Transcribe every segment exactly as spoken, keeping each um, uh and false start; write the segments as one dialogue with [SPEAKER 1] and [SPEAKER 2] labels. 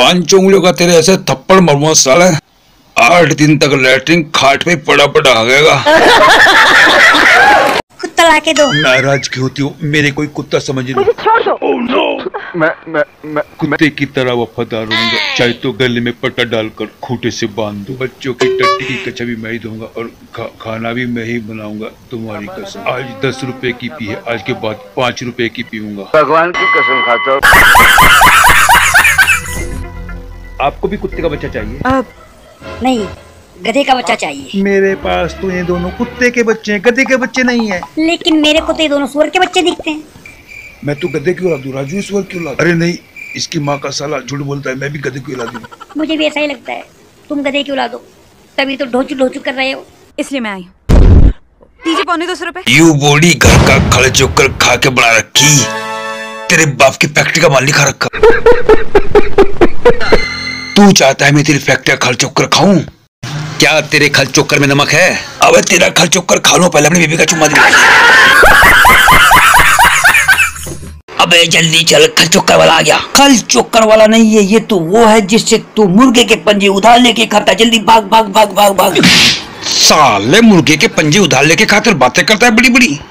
[SPEAKER 1] पांच उंगलियों का तेरे ऐसे थप्पड़ मरवा साला, आठ दिन तक लैट्रिन खाट पे पड़ा पड़ा आ गएगा।
[SPEAKER 2] कुत्ता लाके दो।
[SPEAKER 1] नाराज क्यों होती हो? मेरे कोई कुत्ता समझ नहीं।
[SPEAKER 2] मुझे छोड़ दो।
[SPEAKER 1] oh, no! मैं मैं मैं कुत्ते की तरह वफादार रहूंगा, चाहे तो गले में पट्टा डालकर खूंटे से बांध दो। बच्चों की टट्टी की कच्चा भी मैं ही दूंगा और खा, खाना भी मैं ही बनाऊंगा, तुम्हारी कसम। आज दस रुपए की पी है, आज के बाद पाँच रुपए की पीऊंगा।
[SPEAKER 3] भगवान की कसम खाता हूँ।
[SPEAKER 1] आपको भी कुत्ते का बच्चा चाहिए?
[SPEAKER 2] अब नहीं, गधे का बच्चा चाहिए।
[SPEAKER 1] मेरे पास तो ये दोनों कुत्ते के बच्चे हैं, गधे के बच्चे नहीं है।
[SPEAKER 2] लेकिन मेरे को तो ये दोनों सुअर के बच्चे दिखते हैं।
[SPEAKER 1] मैं तो गधे की औलाद हूँ, राजू सुअर की औलाद। अरे नहीं, इसकी माँ का साला झूठ बोलता है, मैं भी गधे की औलाद हूँ।
[SPEAKER 2] मुझे भी ऐसा ही लगता है, तुम गधे की औलाद हो, तभी तो ढोचू ढोचू कर रहे हो।
[SPEAKER 4] इसलिए मैं आई हूँ। दीजिए पौने दो सौ रुपए।
[SPEAKER 1] यू बॉडी घर का खड़े चोकर खा के बना रखी, तेरे बाप की फैक्ट्री का माल नहीं खा रखा। तू चाहता है मैं तेरी फैक्ट्री का खल चोकर खाऊं? क्या तेरे खल चोकर में नमक है? अबे तेरा खल चोकर खा लो, पहले अपनी बेबी का चुम्मा दे। अबे जल्दी चल, खल चोकर वाला आ गया। खल चोकर वाला नहीं है ये, तो वो है जिससे तू मुर्गे के पंजे उधार लेके खाता। जल्दी भाग भाग भाग भाग भाग। साले मुर्गे के पंजे उधार लेके खाकर बातें करता है बड़ी बड़ी।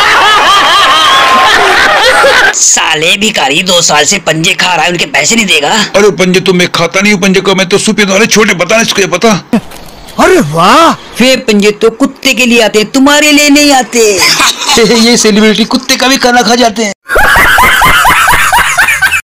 [SPEAKER 1] साले भिखारी दो साल से पंजे खा रहा है, उनके पैसे नहीं देगा। अरे पंजे तो मैं खाता नहीं हूँ, पंजे को मैं तो सुपे द्वारे छोटे पता नहीं, इसको ये पता।
[SPEAKER 5] अरे वाह,
[SPEAKER 1] वे पंजे तो कुत्ते के लिए आते हैं, तुम्हारे लिए नहीं आते। ये सेलिब्रिटी कुत्ते का भी खाना खा जाते हैं।